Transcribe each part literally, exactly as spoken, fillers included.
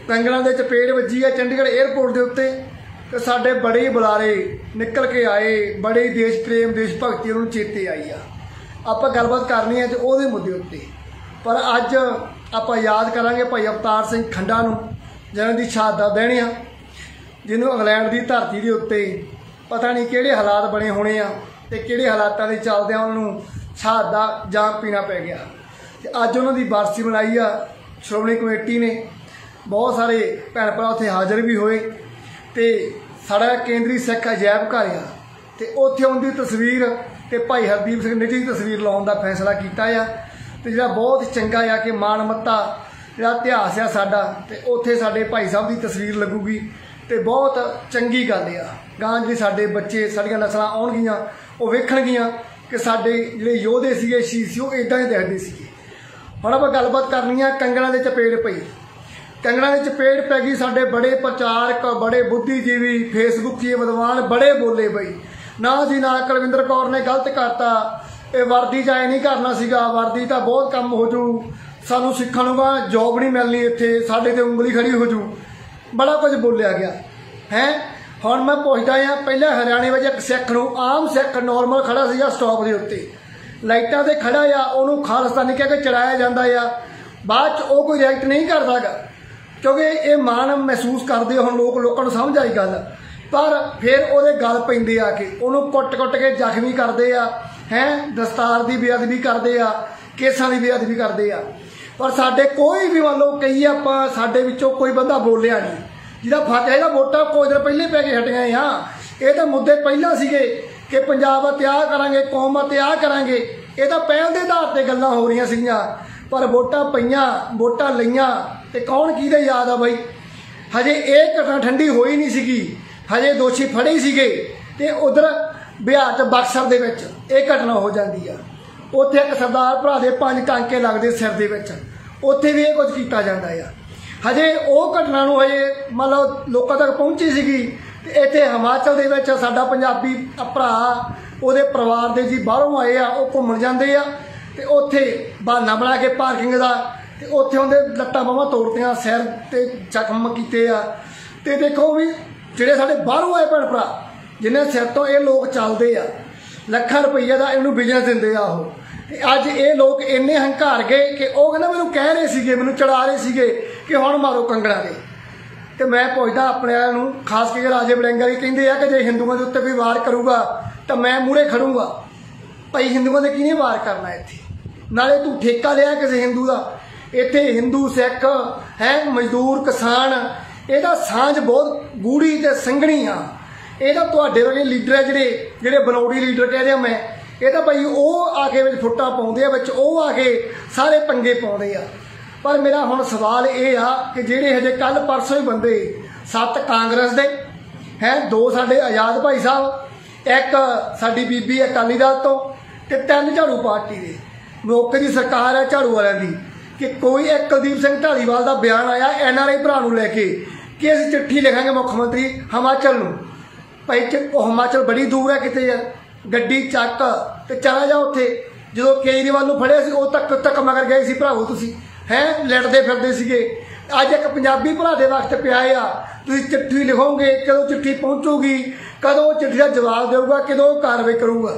कंगलों के चपेट वजी है चंडीगढ़ एयरपोर्ट के उत्ते तो साडे बड़े बुलारे निकल के आए, बड़े देश प्रेम देश भगती उन्होंने चेते आई आ। आप गलबात करनी है तो वो मुद्दे उत्ते, पर अज आप याद करांगे भाई अवतार सिंह खंडा नूं जिन्हां दी शहादत देनी आ, जिन्होंने इंग्लैंड की धरती के उत्ते पता नहीं किहड़े हालात बने होने आ ते किहड़े हालातां दे चलदे उन्होंने शहादत जाम पीना पै गया। ते अज उन्हां दी बरसी मनाई आ श्रोमणी कमेटी ने, बहुत सारे भैन भरा उत्थे हाज़र भी होए ते साड़ा केंद्री सिख अजायब घर आ ते उत्थे उनकी तस्वीर ते भाई हरदीप सिंह निजी की तस्वीर लाउण दा फैसला कीता आ ते जिहड़ा बहुत चंगा आ कि माणमत्ता जिहड़ा इतिहास आ साडा ते उत्थे साडे भाई साहब की तस्वीर लगूगी ते बहुत चंगी गल आ। गां जी साडे बच्चे साडियां नस्लां आउणगियां वो वेखणगियां कि साडे जिहड़े योधे सीगे शहीद सी वो इदां ही दिखदे सीगे। हुण आपां गलबात करनी आ कंगणा दे चपेड़ पई, कंगणा की चपेट पै गई। साडे बड़े प्रचारक, बड़े बुद्धिजीवी, फेसबुक के विद्वान बड़े बोले बई ना जी ना कुलविंदर कौर ने गलत करता, ये वर्दी जाए नहीं करना सीगा, वर्दी तो बहुत कम हो जू, सानू सिक्खण नूं जॉब नहीं मिलनी, इत्थे साडे ते उंगली खड़ी हो जू, बड़ा कुछ बोलिया गया है। हुण मैं पुछदा हां, पहले हरियाणे में एक सिख नूं आम सिख नॉर्मल खड़ा सीगा स्टॉप के उत्ते लाइटां ते खड़ा आ, उहनूं खालिस्तानी कह के चढ़ाया जांदा आ, बाद च वो कोई रिएक्ट नहीं करदा गा क्योंकि ये मान महसूस करते हम लोग, लोगों को समझ आई गल, पर फिर वो गल पैंदे आके उन्होंने कुट कुट के जख्मी करते हैं, दस्तार की बेअदबी करते आ, केसां की बेअदबी करते आ। पर साडे कोई भी मान लो कही आप साडे विचों कोई बंदा बोलिया नहीं, जिहदा फर्क है वोटां कुछ दिन पहले पै के हटियां हाँ, ये तो मुद्दे पहला सीगे कि पंजाब त्याग करांगे, कौम त्याग करांगे, ये तो पहल के आधार पर गल्लां हो रही सीगियां, पर वोटां पईयां, वोटां लईयां ते कौन किहदे याद आ बई। हजे एक घटना ठंडी होई नहीं सीगी, हजे दोषी फड़े ही सीगे ते उधर बिहार च बक्सर दे विच एक घटना हो जाती है, उत्थे एक सरदार भरा दे पंज टांके लगदे सिर दे विच, उत्थे भी ये कुछ कीता जांदा है। हजे वो घटना नूं हजे मतलब लोकां तक पहुंची सीगी ते इत्थे हिमाचल दे विच साडा पंजाबी भरा उहदे परिवार दे जी बाहरों आए आ, वो घूमण जांदे आ ते उत्थे बहाना बना के पार्किंग दा ते उत्थे उहदे लत्तां बाहां तोड़तियां, सिर ते जख्म कीते आ। ते देखो भी जिहड़े साडे बाहरों आए भैन भरा जिन्हें सिर तो ये लोग चलते आ, लखां रुपईया का इन्हूं बिजनेस दिंदे आ ओह, ते अज ये लोग इन्ने हंकार गए कि वह कहना मैनूं कह रहे सीगे, मैनूं चढ़ा रहे सीगे कि हुण मारो कंगणा दे। ते मैं पुछदा अपने नूं, खास करके राजे वड़िंगा जी कहंदे आ कि जे हिंदुओं के उत्ते कोई वार करूगा तो मैं मूहरे खड़ूंगा। भाई हिंदुओं के किहने वार करना इत्थे, नाले तू ठेका लिया किसी हिंदू का, इत्थे हिंदू सिख है मजदूर किसान ਇਹਦਾ ਸਾਂਝ बहुत गूढ़ी ते संघनी आ। ਇਹਦਾ ਤੁਹਾਡੇ ਵਰਗੇ ਲੀਡਰ ਹੈ ਜਿਹੜੇ ਜਿਹੜੇ ਬਨੌੜੀ ਲੀਡਰ कहते हैं मैं, ਇਹ ਤਾਂ ਭਾਈ ਉਹ ਆਕੇ ਵਿੱਚ ਫੁੱਟਾਂ ਪਾਉਂਦੇ ਆ, ਵਿੱਚ ਉਹ ਆਕੇ ਸਾਰੇ ਪੰਗੇ ਪਾਉਂਦੇ ਆ। पर मेरा हुण सवाल ये आ कि ਜਿਹੜੇ हजे कल परसों ही बंदे सत्त कांग्रेस दे है, दो साडे आजाद भाई साहब, एक साडी बीबी अकाली दल तो ते तीन झाड़ू पार्टी दे, मौके की सरकार है झाड़ू वालियां दी, कि कोई एक कुलदीप सिंह ढालीवाल का बयान आया एन आर आई भरा नूं लैके कि असीं चिट्ठी लिखांगे मुख्यमंत्री हिमाचल नूं। भाई हिमाचल बड़ी दूर है, किते है गड्डी चक ते चला जा उत्थे। जो केजरीवाल नूं फड़िया सी उह तक तक मगर गए सी भरावो तुसीं हैं, लड़ते फिरदे सीगे। अज एक पंजाबी भरा दे वक्त पिया आ, तुसीं चिट्ठी लिखोगे, कदों चिट्ठी पहुँचूगी, कदों चिट्ठी का जवाब देऊगा, कदों कार्रवाई करूगा।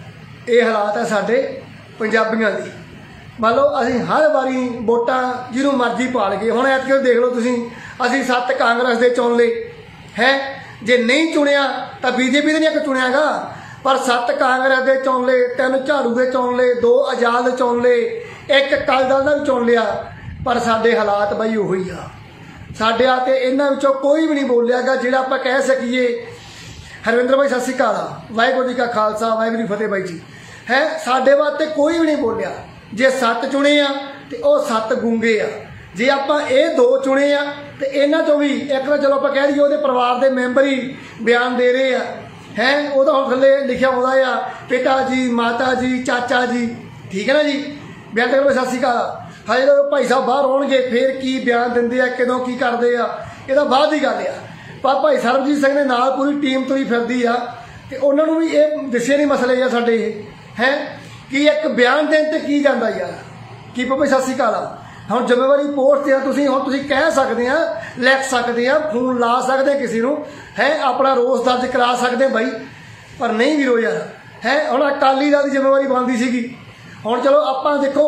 ये हालात है साडे पंजाबियों की। मान लो असीं हर बारी वोटां जिन्हों मर्जी पा लगे, हुण ऐतकी देख लो तुसीं असीं सत्त कांग्रेस दे चुन ले हैं, जे नहीं चुनिया तो बीजेपी दे नहीं एक चुनियागा, पर सत्त कांग्रेस दे चुन ले, तीन झाड़ू दे चुन ले, दो आजाद चुन ले, एक अकाली दल दा भी चुन लिया, पर साडे हालात बई उही आ। साडे आ ते इन्हां विचों कोई भी नहीं बोलियागा जिहड़ा आपां कह सकीए। हरविंदर भाई सत श्री अकाल, वाहिगुरू जी का खालसा वाहिगुरू जी फतेह बाई जी है। साडे वास्ते कोई भी नहीं बोलिया, जे सत्त चुने आ ते ओह सत्त गूंगे आ, जे आपां ये दो चुने आ ते इन्हां चों भी एक तां चलो आपां कह लईए उहदे परिवार दे मैंबर ही बयान दे रहे आ हैं, उहदा हुण थल्ले लिखिया आउंदा आ पिता जी, माता जी, चाचा जी, ठीक है ना जी। बयान देख लो सत श्री अकाल। हजे तो भाई साहब बाहर होणगे फिर की बयान दिंदे आ, कदों की करदे आ, इहदा बाद दी गल आ। पर भाई सरबजीत सिंह ने नाल पूरी टीम तुरी फिरदी आ ते उन्हां नूं भी ये दिसे नहीं मसले आ साडे हैं कि एक बयान देण ते की जांदा यार की। भाई सत श्री अकाल, हुण जिम्मेवारी पोस्ट ते तुसीं हुण तुसीं कह सकदे आ लिख सकते हैं, फोन ला सकते किसी को है, अपना रोस दर्ज करा सकते बई, पर नहीं वीरो यार है। हुण अकाली दल की जिम्मेवारी बनती सी। हुण चलो आपां देखो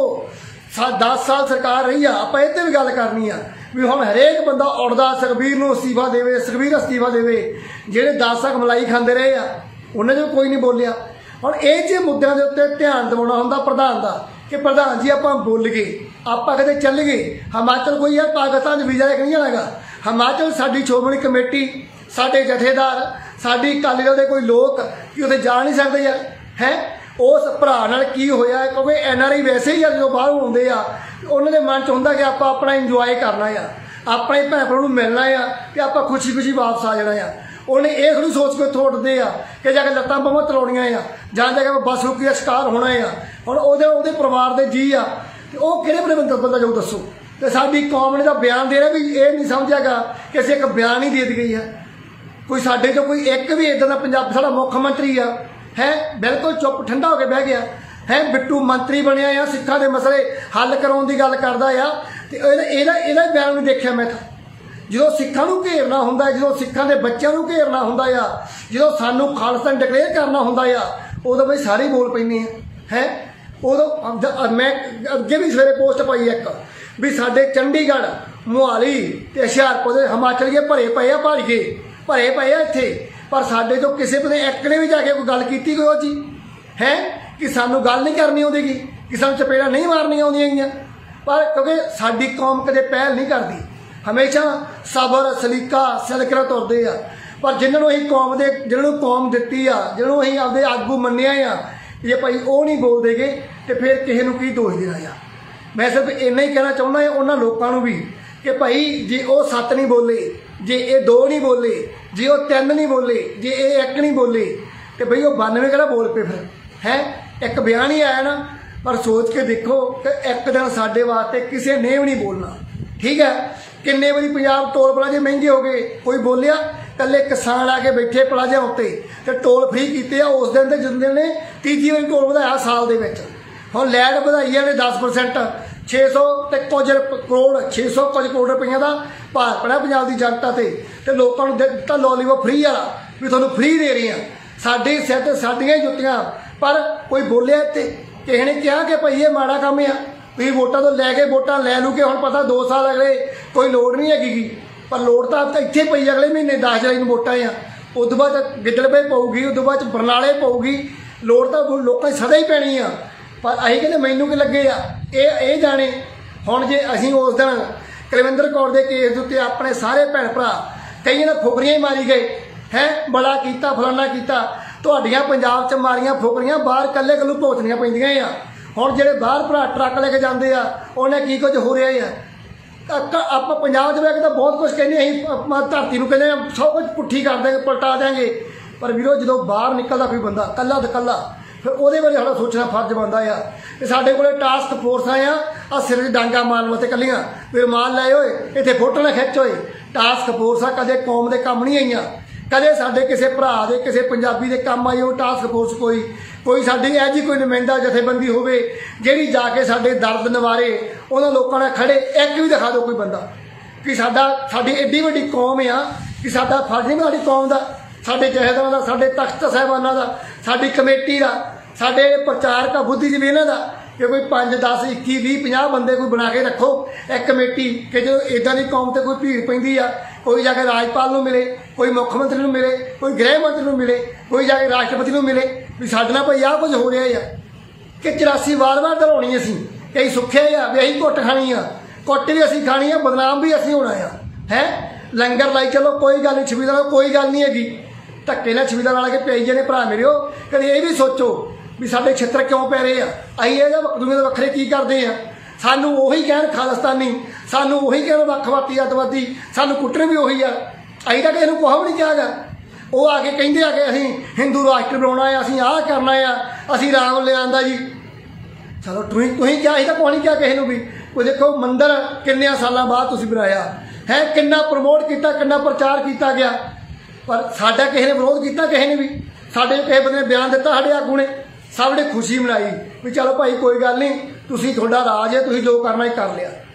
दस साल सरकार रही आ, आपां इह ते भी गल करनी आ भी हुण हरेक बंदा उड़दा सुखबीर नूं अस्तीफा देवे, सुखबीर अस्तीफा देवे। जिहड़े दस तक मलाई खांदे रहे आ उन्हें जो कोई नहीं बोलिया। हुण इह जे मुद्दਿਆਂ ਦੇ ਉੱਤੇ ध्यान दिवाउणा हुंदा प्रधान दा कि प्रधान जी आपां बोल गए, आपां कदे चल गए हिमाचल, कोई यार पाकिस्तान च वीज़ा लेके नहीं जाणागा। हिमाचल साडी श्रोमणी कमेटी, साडे जथेदार, साडी अकाली दल दे कोई लोग कि उत्थे जा नहीं सकदे यार है। उस भरा नाल की होया, क्योंकि एन आर आई वैसे ही जो बाहर आउंदे आ उन्हां दे मन च हुंदा कि आपां अपना इंजॉय करना आ, अपने भैन भरा नूं मिलना आ कि आपां खुशी खुशी वापस आ जाना आ। उन्हें यह थोड़ी सोच के उत्थों उठते आ कि जाके लत्तां बाहां तड़ाउणियां आ जां जाके बस रुकी का शिकार होना आ। हुण ओहदे ओहदे परिवार दे जी आ ते ओह किहड़े बड़े बंदा बंदा जाऊ दस्सो। ते साडी कौम ने तां बयान दे रहा भी ये नहीं समझेगा कि असीं एक बयान ही दे दी गई है। कोई साडे चों कोई एक भी इदां दा पंजाब साडा मुख मंत्री आ है बिल्कुल चुप ठंडा होकर बह गया है। बिट्टू मंत्री बनया आ, सिखां दे मसले हल कराउण दी गल करदा आ ते इहदा इहदा बयान नहीं देखिया मैं। जो सिखां नूं घेरना हुंदा, जो सिखां दे बच्चों नूं घेरना हुंदा आ, जो सानूं खालसा डिकलेयर करना हुंदा आ, उदों बई सारे बोल पैंदे है। उदों मैं अगे भी सवेरे पोस्ट पाई एक भी साडे चंडीगढ़, मोहाली ते हुशियारपुर दे हिमाचल के भरे पे आ, भाड़ीए भरे पे आ इत्थे, पर साडे तो किसी ने एक ने भी जाके कोई गल कीती कोई जी है कि सानू गल नहीं करनी आउंदी, कि सानू चपेड़ा नहीं मारनी आउंदियां। पर क्योंकि साडी कौम कदे पहल नहीं करती, हमेशा सबर सलीका सलकरा तुरदे आ। पर जिन्होंने असीं कौम दे जिन्होंने कौम दित्ती आ, जिन्होंने असीं आपदे आगू मन्निया आ, जे भाई वो नहीं बोलते गे तो फिर किसी नूं की दोष देना आ। मैं सिर्फ इन्ना ही कहना चाहुंदा है उन्हां लोकां नूं भी कि भाई जे वो सत्त नहीं बोले, जे ये दो नहीं बोले, जे वो तीन नहीं बोले, जे ये एक नहीं बोले तो बई वो बानवे किहड़ा बोल पे फिर है। एक बयान ही आया ना, पर सोच के देखो कि एक दिन साडे वास्ते किसी ने भी नहीं बोलना। ठीक है, किन्ने वारी पंजाब टोल प्लाजे महंगे हो गए, कोई बोलिया? कल्ले किसान आके बैठे प्लाजा उत्ते ते टोल फ्री कीते आ उस दिन ते जिस दिन ने तीजी वारी टोल वधाया साल दे विच। हुण लैट वधाई ने दस परसेंट, छे सौ ते कुछ करोड़ छे सौ कुछ करोड़ रुपये का भार पड़ा पंजाब की जनता ते ते लोकां नूं दित्ता लॉलीपॉप फ्री वाला भी तुहानूं फ्री दे रही हैं। साडे सिर ते साडियां जुत्तियां, पर कोई बोलिया इत्ते किसी ने कहा कि भाई ये माड़ा काम आ, भी वोटां तो लैके वोटां लै लू के हुण पता दो साल अगले कोई लोड़ नहीं हैगी, पर लोड़ तो इत्थे पई अगले महीने दस जुलाई नूं वोटां आ, उस बाद गिद्दड़बाई पऊगी, उस बाद बरनाले पऊगी, लोड़ तो लोकां सदा ही पैनी आ। पर असीं कहंदे मैनूं कि लगे आ ये जाने। हुण जे असीं उस दिन कुलविंदर कौर के केस के उत्ते अपने सारे भैन भरा कई ने फुकरियां ही मारी गए है, बड़ा कीता फलाना कीता, तुहाडियां पंजाब च मारियां फुकरियां बाहर कल्ले कल्लू भुगतनियां पैंदियां आ। हुण जिहड़े बाहर भरा ट्रक लेके जांदे आ उन्हें की कुछ हो रहा है। आप पंजाब में तो बहुत कुछ कहने अं धरती को कहने सब कुछ पुट्ठी कर देंगे पलटा देंगे, पर वीरो जो बाहर निकलता कोई बंदा कला तो कला फिर वो बारे साड़ा सोचना फर्ज बनता है। साढ़े को टास्क फोर्स आया आ सिर डांगा मारन वास्ते कलियां भी रुमाल लाए होए इतने फोटो ना खिच होए, टास्क फोर्स आ कदे कौम के काम नहीं आई, कदे साडे किसी भरा दे किसी पंजाबी के काम आई हो टास्क फोर्स। कोई कोई साडी ऐ जी कोई नुमाइंदा जथेबंदी होवे जिहड़ी जाके साडे दर्द निवारे उन्हां लोकां नाल खड़े, एक भी दिखा दो कोई बंदा कि साडा साडी एड्डी वड्डी कौम आ कि साडा फर्ज नहीं साडी कौम दा, साडे जहेदारां दा, साडे तख्त साहिबानां दा, साडी कमेटी दा, साडे प्रचारक बुद्धिजीवी इन्हां दा कि कोई पांच दस इक्की भी पचास बंदे कोई बना के रखो एक कमेटी कि जो इदां दी कौम ते कोई भीड़ पैंदी आ, कोई जाके राजपाल नूं मिले, कोई मुख्यमंत्री नूं मिले, कोई गृह मंत्री नूं मिले, कोई जाके राष्ट्रपति नूं मिले भी साडे नाल भाई आह कुछ हो रहा है कि चौरासी वार वार दलाउणी असीं कई सुखे आ भी असीं घुट खानी आ, कुट भी असीं खानी आ, बदनाम भी असीं होना आ है। लंगर लाई चलो कोई गल नहीं, छबीलां कोई गल नहीं हैगी, धक्के नाल छबीलां ला के पिआई जाने भरा मेरे हो। कदे ये भी सोचो भी साडे छित्र क्यों पै रहे आ, असीं इहदा दुनिया दे वखरे की करदे आ, सानू उही कहण खालिस्तानी, सानू उही कहण वखवादी अतवादी, सानू कुट्टण भी उही आ, असीं तां किसे नूं कुछ भी नहीं कहागा। वो आके कहिंदे आ कि असीं हिंदू राष्ट्र बनाउणा है, असीं आह करना है, असीं राम लिआंदा जी। चलो तुसीं तुसीं क्या असीं तां कुछ नहीं कहा किसे नूं भी। कोई देखो मंदिर किन्ने सालां बाद तुसीं बनाया है, किन्ना प्रमोट किया, किन्ना प्रचार किया गया, पर साडा किसी ने विरोध किया किसी ने भी, साडे किसी बंदे ने बयान दिता साडे आगू ने सब ने खुशी मनाई भी चलो भाई कोई गल नहीं तुसीं तुहाडा राज है, तुसीं जो करना ही कर लिया।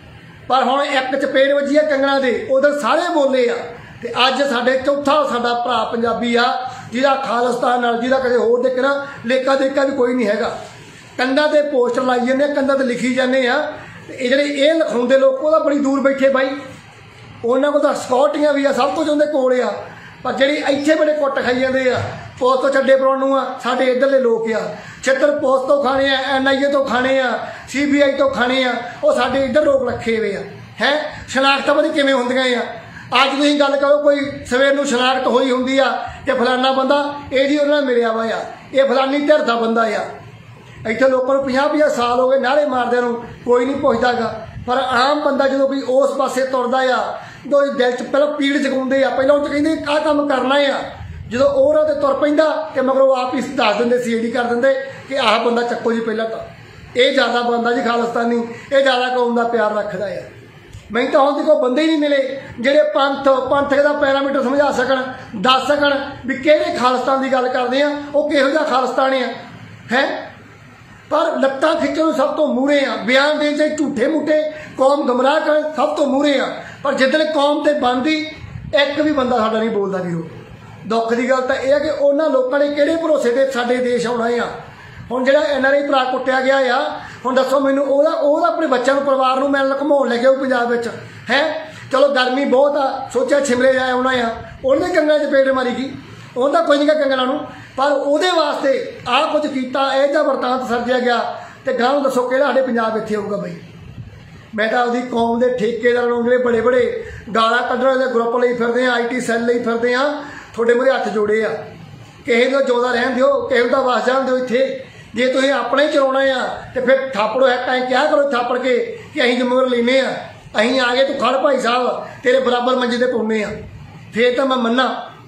पर हुण एक चपेड़ वजी है कंगना दे उधर सारे बोले आ ते अज साडे चौथा साडा भरा पंजाबी आ जिहदा खालिस्तान नाल जिहदा कदे होर दे ना लेखा देखा भी कोई नहीं हैगा। कंधा ते पोस्टर लाई जाने कंधा ते लिखी जाने आ ये जिहड़े ये लिखाउंदे लोग ओह बड़ी दूर बैठे बाई उन्हां कोल तां सिक्योरिटियां भी आ सब कुछ उहदे कोल आ पर जिहड़ी इत्थे बड़े कुट खाई जांदे आ पोस्ट तो छड्डे पराउण नूं आ साडे इधरले लोग आ छित्तर पोस्ट तो खाने आ एन आई ए तो खाने आ सी बी आई तो खाने आ वो साडे इधर लोग रखे हुए आ है शनाख्त पता किवें हुंदियां आ अज तुसीं गल करो कोई सवेर नूं शनाख्त होई हुंदी आ कि फलाना बंदा ये जी उन्हां मिलिया वा आ ये फलानी धिर दा बंदा आ इत्थे लोकां नूं पचास पचास साल हो गए नारे मारदे नूं कोई नहीं पुछदा गा पर आम बंदा जो कोई उस पासे तुरदा आ तो दिल च पहले पीड़ जगाउंदे आ पहले उह कहिंदे आह काम करना आ जो ओह ते तुर पैंदा कि मगरों आप ही दस दिंदे सी डी कर दिंदे कि आह बंदा चक्को जी पहला तो ये ज़्यादा बंदा जी खालिस्तानी ये ज़्यादा कौम का प्यार रखता है। मैं तो हम कोई बंदे ही नहीं मिले जेडे पंथ पंथ का पैरामीटर समझा सकन दस सकन भी किहड़े खालिस्तान की गल करते हैं वो किहो जिहा खालिस्तान है है पर लत्तां खिच्चण सब तो मूहरे आ बयान देण च झूठे मूठे कौम गमराह कर सब तो मूहरे आ पर जिद्दण कौम ते बनदी एक भी बंदा साडा नहीं बोलदा वीरो। दुख की गल तो यह है कि उन्होंने लोगों ने किहड़े भरोसे से साडे देश आउणा आ हुण जिहड़ा एन आर आई भरा कुट्टिया गया आ हुण दसो मैनूं ओहदा ओहदा अपने बच्चों नूं परिवार नूं मिलण घुमाउण लगे पंजाब विच है चलो गर्मी बहुत आ सोचा शिमले जाए आउणा आ उहने कंगना चपेड़ मारी गई उहदा कोई नहीं कंगना नूं पर उहदे वास्ते आ कुछ कीता इह जिहा वरतांत सर्जिया गया ते गांह नूं दसो किहड़ा साडे पंजाब इत्थे आऊगा बई। मैं तो आपकी कौम के ठेकेदारों जिहड़े बड़े बड़े गालां कड्ढण दे ग्रुप लई फिरदे आ आई टी सैल लई फिरदे आ थोड़े मेरे हथ जोड़े आ किसी को जिंदा रहन दिओ किसी का वस जान दिओ इत्थे जे तुसीं अपने ही चलाउणा आ ते फिर थापड़ो है टाइम क्या करो थापड़ के कि असीं जिम्मेवार लैने आ असीं आ गए तू खड़ भाई साहब तेरे बराबर मंजे ते पौने आ फिर तो मैं मन्ना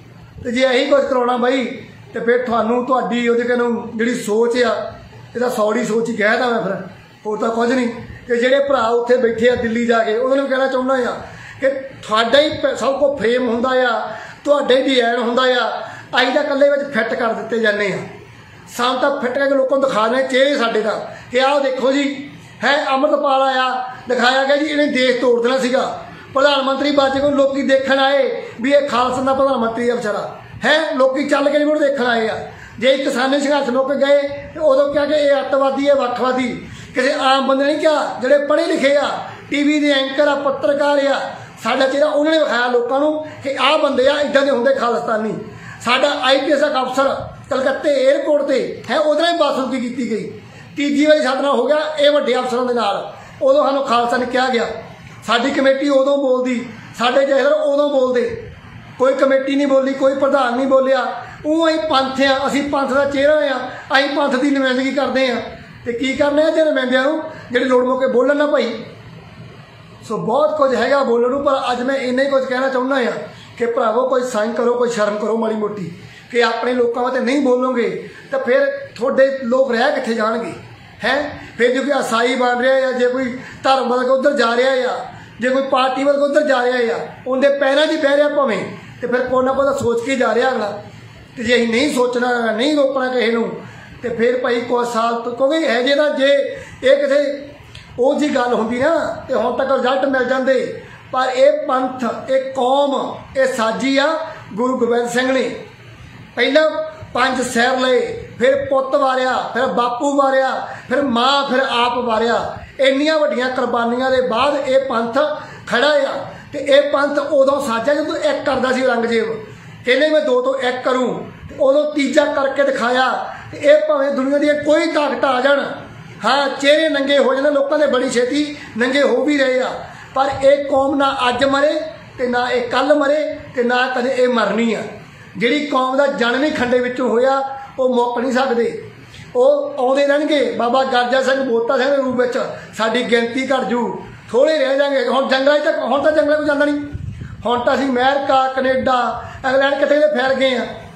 ते जे असीं कुछ कराउणा बई ते फिर तुहानूं तुहाडी उहदे कन्नों जिहड़ी सोच आ इहदा सौड़ी सोच ही कहदा मैं फिर होर तां कुछ नहीं कि जिहड़े भरा उत्थे बैठे आ दिल्ली जाके उन्होंने कहना चाहुंदा आ कि तुहाडा ही सब कुछ फ्रेम हुंदा आ तुहाडे डिजाइन हुंदा आ असीं तां कल्ले विच फिट कर दित्ते जाने आ सानूं तां फिट करके लोकां नूं दिखा देने चेहरे साडे दा कि आह देखो जी है अमृतपाल आया दिखाया गया जी इन्हें देश तोड़ देना सीगा प्रधानमंत्री बाजे को लोग देखण आए भी ये खालसा दा प्रधानमंत्री आ बेचारा है लोग चल के नहीं देखण आए आ जे किसानी संघर्ष मुक गए तो उदों क्या कि ये अतवादी है वक्खवादी किसी आम बंदे नहीं क्या जिहड़े पढ़े लिखे आ टीवी के एंकर आ पत्रकार आ साडा चेहरा उन्होंने विखाया लोगों को कि आह बंदे आ इदां दे हुंदे खालिस्तानी। साडा आई पी एस का अफसर कलकत्ते एयरपोर्ट से है उधर बदसलूकी की गई तीजी वारी साडे नाल हो गया ये वड्डे अफसरों के नाल उदों सानूं खालसा नहीं कहा गया साडी कमेटी उदों बोलदी साडे जथेदार उदों बोलदे कोई कमेटी नहीं बोली कोई प्रधान नहीं बोलिया ऊँ अं पंथ आ असीं पंथ का चेहरा आ अं पंथ की नुमाइंदगी करते हैं तो की करने जे नुमाइंदियां नूं जिहड़े लोड़ मौके बोलन ना भाई। सो बहुत कुछ हैगा बोलण नूं पर अज मैं इन्ना ही कुछ कहना चाहुंदा आ कि भरावो कोई साइन करो कोई शर्म करो माड़ी मोटी कि अपने लोगों वास्ते नहीं बोलोगे तो फिर थोड़े लोग रह कित्थे जाणगे हैं फिर जो कोई ईसाई बन रहा है जे कोई धर्म बदल के उधर जा रहा है जे कोई पार्टी बदल के उधर जा रहा है उनके पैरों 'च बह रहा भावें तो फिर कोई ना कोई सोच के जा रहा अगला तो जे असीं नहीं सोचना नहीं रोकना किसी को तो फिर भाई कुछ साल तो क्योंकि है जे ना जे ये किसी वो जी गल होंदी ना तो हुण तक रिजल्ट मिल जाते पर यह पंथ एक कौम ये साजी आ गुरु गोबिंद सिंह ने पहला पंज सैर लए फिर पुत वारिया फिर बापू वारिया फिर माँ फिर आप वारिया इन्नियां वड्डियां कुर्बानियां दे बाद ये पंथ खड़ा आ तो यह पंथ उदों साजा जो एक करता सी औरंगजेब कहने मैं दो तो एक करूँ उदों तीजा करके दिखाया तो यह भावें दुनिया दी कोई ताकत आ जाण हाँ चेहरे नंगे हो जाने लोगों के बड़ी छेती नंगे हो भी रहे आ पर एक कौम ना अज मरे तो ना ये कल मरे तो ना कदे ये मरनी आ जिहड़ी कौम का जन्म ही खंडे विचों होया वो मुक नहीं सकते वो आउंदे रहणगे बाबा गरजा सिंह बोता सिंह के रूप में साडी गिनती घट जू थोड़े रह जाएंगे हुण जंगल तक हुण तो जंगल को जांदा नहीं हुण तो असीं अमेरिका कनेडा इंग्लैंड किते फैल गए हैं।